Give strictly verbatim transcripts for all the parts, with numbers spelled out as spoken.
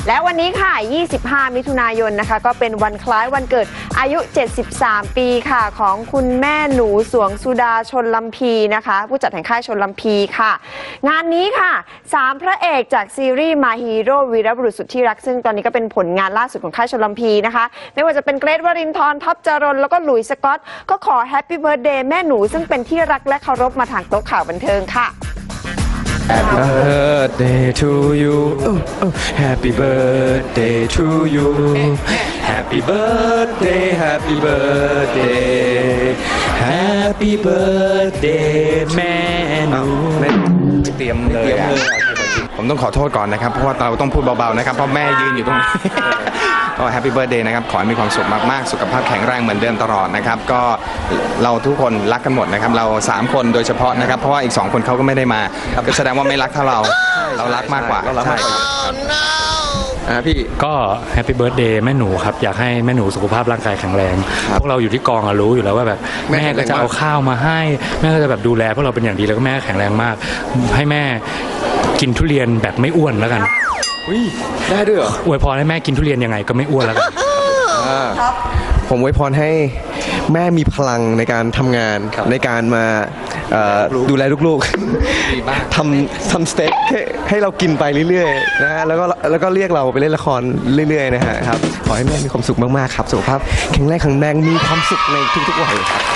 และวันนี้ค่ะยี่สิบห้ามิถุนายนนะคะก็เป็นวันคล้ายวันเกิดอายุเจ็ดสิบสามปีค่ะของคุณแม่หนูสวงสุดาชลลำพีนะคะผู้จัดแห่งค่ายชลลำพีค่ะงานนี้ค่ะสามพระเอกจากซีรีส์ My Hero วีรบุรุษสุดที่รักซึ่งตอนนี้ก็เป็นผลงานล่าสุดของค่ายชลลำพีนะคะไม่ว่าจะเป็นเกรทวรินทร์ท็อปจรนแล้วก็หลุยส์สกอตก็ขอแฮปปี้เบิร์ธเดย์แม่หนูซึ่งเป็นที่รักและเคารพมาทางโต๊ะข่าวบันเทิงค่ะ Happy birthday to you Happy birthday to you Happy birthday Happy birthday Happy birthday แม่หนูไม่เตรียมเลยผมต้องขอโทษก่อนนะครับเพราะว่าเราต้องพูดเบาๆนะครับเพราะแม่ยืนอยู่ตรงนี้ก็แฮปปี้เบิร์ธเดย์นะครับขอให้มีความสุขมากๆสุขภาพแข็งแรงเหมือนเดิมตลอดนะครับก็เราทุกคนรักกันหมดนะครับเราสามคนโดยเฉพาะนะครับเพราะว่าอีกสองคนเขาก็ไม่ได้มาก็แสดงว่าไม่รักเท่าเราเรารักมากกว่าใช่อ่าพี่ก็แฮปปี้เบิร์ธเดย์แม่หนูครับอยากให้แม่หนูสุขภาพร่างกายแข็งแรงพวกเราอยู่ที่กองอะรู้อยู่แล้วว่าแบบแม่ก็จะเอาข้าวมาให้แม่ก็จะแบบดูแลพวกเราเป็นอย่างดีแล้วก็แม่แข็งแรงมากให้แม่กินทุเรียนแบบไม่อ้วนแล้วกันอุ้ยได้ด้วยเหรออวยพรให้แม่กินทุเรียนยังไงก็ไม่อ้วนแล้วกันผมอวยพรให้แม่มีพลังในการทำงานในการมาดูแลลูกๆทำทำสเต็กให้เรากินไปเรื่อยๆนะฮะแล้วก็แล้วก็เรียกเราไปเล่นละครเรื่อยๆนะฮะครับขอให้แม่มีความสุขมากๆครับสุขภาพแข็งแรงแข็งแรงมีความสุขในทุกๆวัยครับ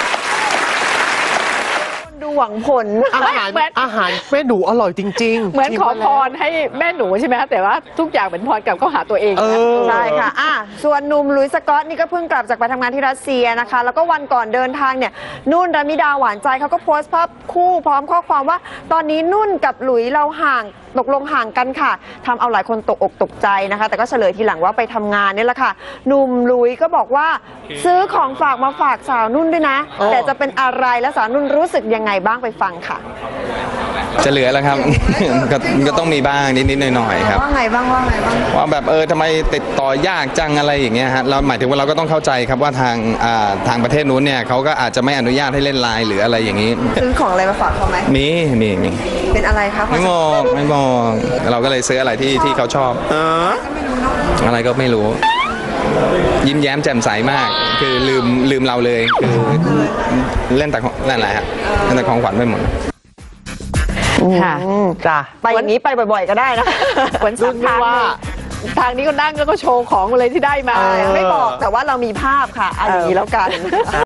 หวังผลอาหารอาหารแม่หนูอร่อยจริงๆเหมือนขอพรให้แม่หนูใช่ไหมคะแต่ว่าทุกอย่างเป็นพรกลับเข้าหาตัวเองใช่ค่ะอ่ะส่วนหนุ่มหลุยส์สกอตนี่ก็เพิ่งกลับจากไปทำงานที่รัสเซียนะคะแล้วก็วันก่อนเดินทางเนี่ยนุ่นรามิดาหวานใจเขาก็โพสต์ภาพคู่พร้อมข้อความว่าตอนนี้นุ่นกับหลุยเราห่างตกลงห่างกันค่ะทำเอาหลายคนตกอกตกใจนะคะแต่ก็เฉลยทีหลังว่าไปทำงานนี่แหละค่ะหนุ่มหลุยก็บอกว่าซื้อของฝากมาฝากสาวนุ่นด้วยนะแต่จะเป็นอะไรและสาวนุ่นรู้สึกยังไงบ้างไปฟังค่ะจะเหลือแล้วครับก็ต้องมีบ้างนิดๆหน่อยๆครับว่าไงบ้างว่าไงบ้างว่าแบบเออทำไมติดต่อยากจังอะไรอย่างเงี้ยฮะเราหมายถึงว่าเราก็ต้องเข้าใจครับว่าทางทางประเทศนู้นเนี่ยเขาก็อาจจะไม่อนุญาตให้เล่นไลน์หรืออะไรอย่างนี้ซื้อของอะไรมาฝากเขาไหมมีมีมีเป็นอะไรคะไม่มองไม่มองเราก็เลยซื้ออะไรที่ที่เขาชอบอะไรก็ไม่รู้ยิ้มแย้มแจ่มใสมากคือลืมลืมเราเลยคือเล่นแต่นั่นแหละฮะเล่นแต่ของขวัญไปหมดค่ะจ้ะไปอย่างนี้ไปบ่อยๆก็ได้นะเหมือนสัมภาษณ์ทางนี้ก็นั่งแล้วก็โชว์ของอะไรที่ได้มาไม่บอกแต่ว่าเรามีภาพค่ะอันนี้แล้วกัน